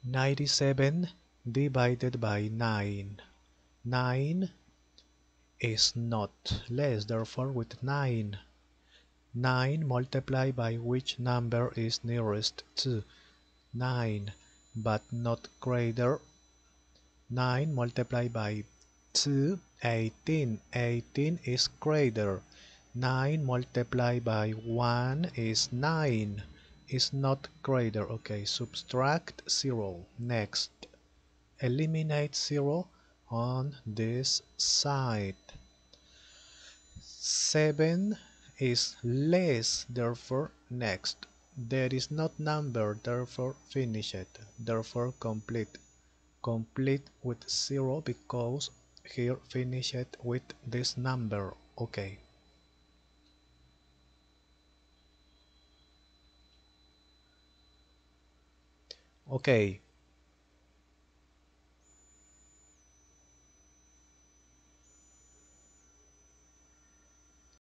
97 divided by 9. 9 is not less, therefore with 9. 9 multiplied by which number is nearest to 9, but not greater. 9 multiplied by 2, 18. 18 is greater. 9 multiplied by 1 is 9. Is not greater. Okay, subtract 0. Next, eliminate 0 on this side. 7 is less, therefore next. There is not number, therefore finish it. Therefore complete. Complete with 0 because here finish it with this number. Okay. Okay,